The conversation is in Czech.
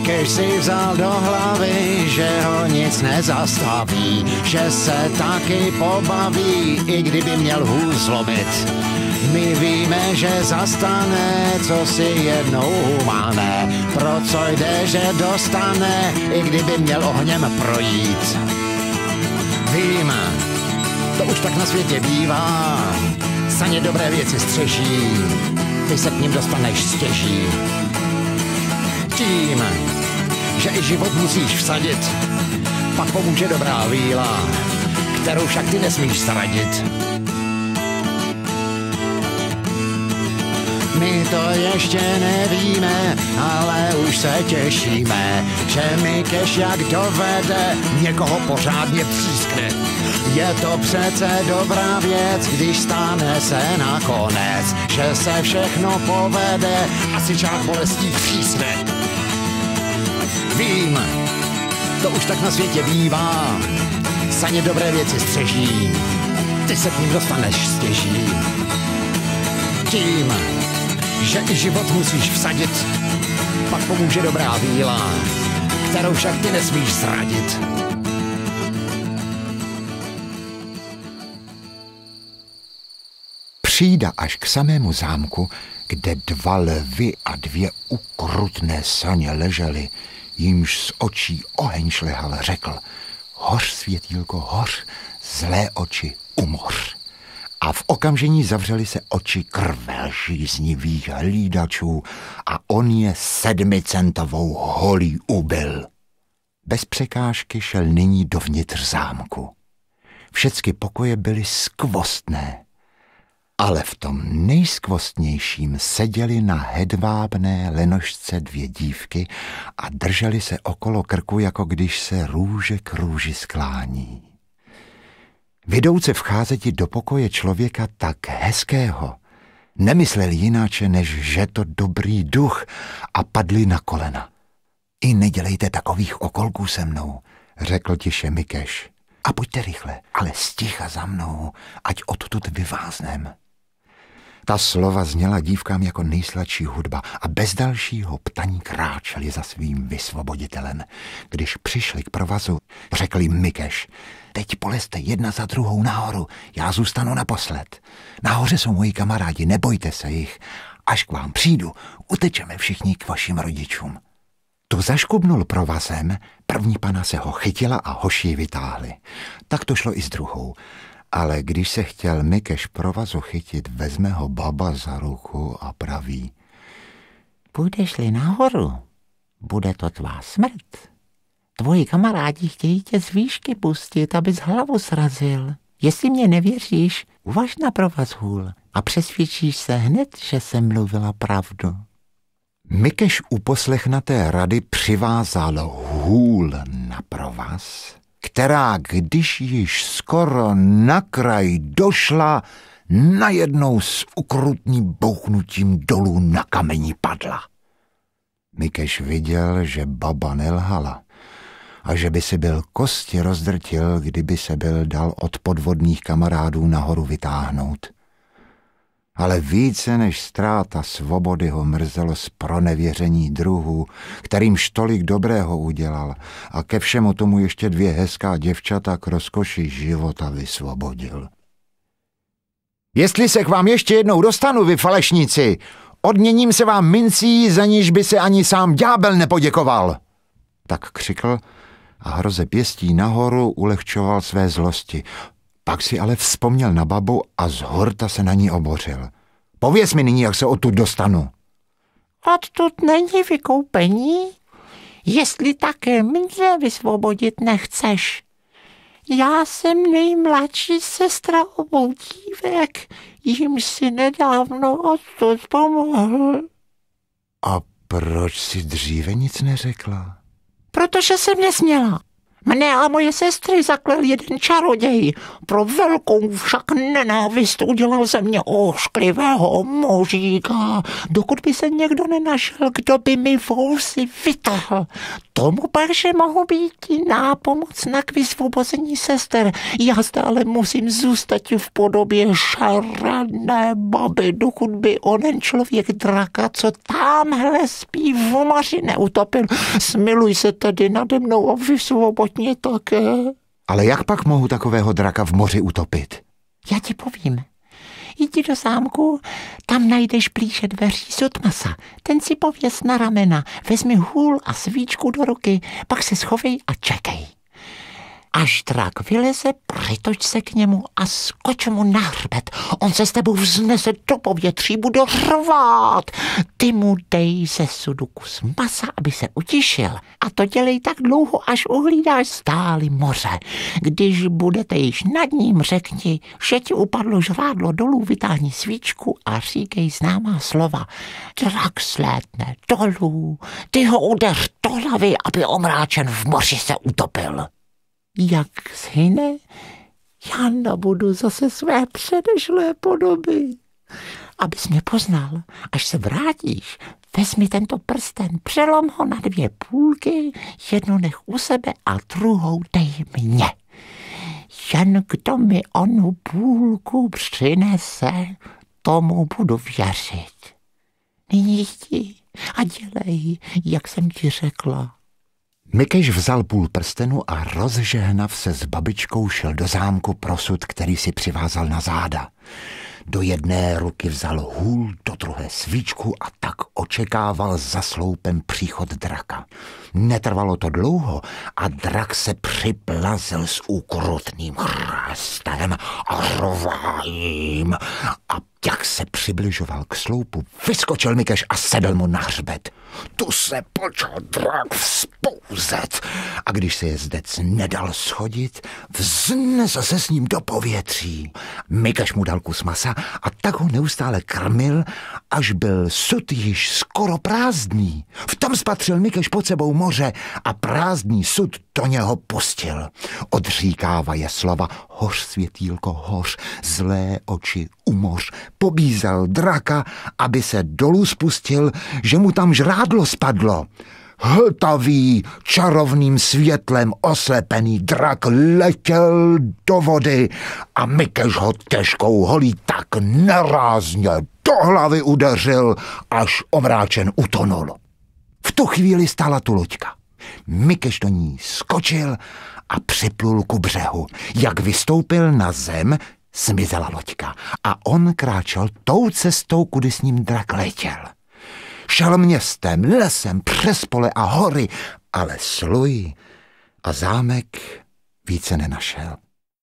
Mikeš si vzal do hlavy, že ho nic nezastaví, že se taky pobaví, i kdyby měl hůl zlomit. My víme, že zastane, co si jednou máme, pro co jde, že dostane, i kdyby měl ohněm projít. Víme, to už tak na světě bývá, saně dobré věci střeží, ty se k ním dostaneš stěží. Tím, že i život musíš vsadit, pak pomůže dobrá víla, kterou však ty nesmíš zradit. My to ještě nevíme, ale už se těšíme, že Mikeš jak dovede, někoho pořádně přískne. Je to přece dobrá věc, když stane se nakonec, že se všechno povede a si část bolestí přísne. Vím, to už tak na světě bývá, saně dobré věci střeží, ty se k ním dostaneš stěží. Tím, že i život musíš vsadit, pak pomůže dobrá víla, kterou však ty nesmíš zradit. Přijde až k samému zámku, kde 2 lvy a 2 ukrutné saně ležely, jimž z očí oheň šlehal, řekl: hoř, světýlko, hoř, zlé oči umoř. A v okamžení zavřely se oči krve žíznivých hlídačů a on je 7centovou holí ubil. Bez překážky šel nyní dovnitř zámku. Všecky pokoje byly skvostné, ale v tom nejskvostnějším seděly na hedvábné lenošce 2 dívky a držely se okolo krku, jako když se růže k růži sklání. Vidouce vcházeti do pokoje člověka tak hezkého, nemysleli jináče, než že to dobrý duch, a padli na kolena. I nedělejte takových okolků se mnou, řekl tiše Mikeš. A pojďte rychle, ale sticha za mnou, ať odtud vyváznem. Ta slova zněla dívkám jako nejsladší hudba a bez dalšího ptaní kráčeli za svým vysvoboditelem. Když přišli k provazu, řekl jim Mikeš: teď polezte jedna za druhou nahoru, já zůstanu naposled. Nahoře jsou moji kamarádi, nebojte se jich. Až k vám přijdu, utečeme všichni k vašim rodičům. Tu zaškubnul provazem, první pana se ho chytila a hoši ji vytáhli. Tak to šlo i s druhou. Ale když se chtěl Mikeš provazu chytit, vezme ho baba za ruku a praví: půjdeš-li nahoru, bude to tvá smrt. Tvoji kamarádi chtějí tě z výšky pustit, abys hlavu srazil. Jestli mě nevěříš, uvaž na provaz hůl a přesvědčíš se hned, že jsem mluvila pravdu. Mikeš uposlechnaté rady přivázal hůl na provaz, která, když již skoro na kraj došla, najednou s ukrutným bouchnutím dolů na kameni padla. Mikeš viděl, že baba nelhala a že by si byl kosti rozdrtil, kdyby se byl dal od podvodných kamarádů nahoru vytáhnout. Ale více než ztráta svobody ho mrzelo zpronevěření druhů, kterýmž tolik dobrého udělal, a ke všemu tomu ještě 2 hezká děvčata k rozkoši života vysvobodil. Jestli se k vám ještě jednou dostanu, vy falešníci, odměním se vám mincí, za níž by se ani sám ďábel nepoděkoval. Tak křikl a hroze pěstí nahoru ulehčoval své zlosti. Pak si ale vzpomněl na babu a z hurta se na ní obořil. Pověz mi nyní, jak se odtud dostanu. Odtud není vykoupení, jestli také mě vysvobodit nechceš. Já jsem nejmladší sestra obou dívek, jim si nedávno odtud pomohl. A proč si dříve nic neřekla? Protože jsem nesměla. Mne a moje sestry zaklel jeden čaroděj. Pro velkou však nenávist udělal ze mě ošklivého možíka, dokud by se někdo nenašel, kdo by mi vousy vytrhl. Tomu pakže mohu být nápomocna k vysvobození sester. Já stále musím zůstat v podobě šaredné baby, dokud by onen člověk draka, co támhle spí v moři, neutopil. Smiluj se tedy nade mnou a vysvoboď mě také. Ale jak pak mohu takového draka v moři utopit? Já ti povím. Jdi do zámku, tam najdeš plíše dveří Sutmasa. Ten si pověs na ramena, vezmi hůl a svíčku do ruky, pak se schovej a čekej. Až drak vyleze, přitoč se k němu a skoč mu na hřbet. On se s tebou vznese do povětří, bude řvát. Ty mu dej ze sudu kus masa, aby se utišil. A to dělej tak dlouho, až uhlídáš stály moře. Když budete již nad ním, řekni, že ti upadlo žrádlo dolů, vytáhni svíčku a říkej známá slova. Drak slétne dolů, ty ho udeř do hlavy, aby omráčen v moři se utopil. Jak zhyne, já nabudu zase své předešlé podoby. Abys mě poznal, až se vrátíš, vezmi tento prsten, přelom ho na 2 půlky, jednu nech u sebe a druhou dej mně. Jen kdo mi onu půlku přinese, tomu budu věřit. Nyní jdi a dělej, jak jsem ti řekla. Mikeš vzal půl prstenu a rozžehnav se s babičkou šel do zámku pro sud, který si přivázal na záda. Do jedné ruky vzal hůl, do druhé svíčku a tak očekával za sloupem příchod draka. Netrvalo to dlouho a drak se připlazil s úkrutným chrástem a rváním. A jak se přibližoval k sloupu, vyskočil Mikeš a sedl mu na hřbet. Tu se počal drak vzpouzet a když se jezdec nedal schodit, vznesl se s ním do povětří. Mikeš mu dal kus masa a tak ho neustále krmil, až byl sud již skoro prázdný. V tom spatřil Mikeš pod sebou moře a prázdný sud do něho pustil. Odříkávaje slova hoř, světýlko, hoř, zlé oči umoř. Pobízel draka, aby se dolů spustil, že mu tam žrádlo spadlo. Hltavý, čarovným světlem oslepený drak letěl do vody a Mikeš ho těžkou holí tak nerázně do hlavy udeřil, až omráčen utonul. V tu chvíli stála tu loďka. Mikeš do ní skočil a připlul ku břehu. Jak vystoupil na zem, zmizela loďka a on kráčel tou cestou, kudy s ním drak letěl. Šel městem, lesem, přes pole a hory, ale sluj a zámek více nenašel.